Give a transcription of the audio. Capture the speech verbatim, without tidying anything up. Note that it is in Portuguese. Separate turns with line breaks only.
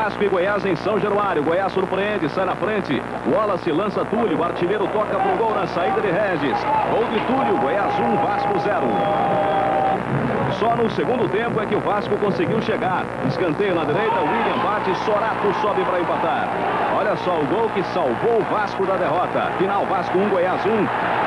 Vasco e Goiás em São Januário. Goiás surpreende, sai na frente. Wallace lança Túlio, o artilheiro toca pro gol na saída de Regis. Gol de Túlio, Goiás um, Vasco zero. Só no segundo tempo é que o Vasco conseguiu chegar. Escanteio na direita, William bate, Sorato sobe para empatar. Olha só o gol que salvou o Vasco da derrota. Final Vasco um, Goiás um.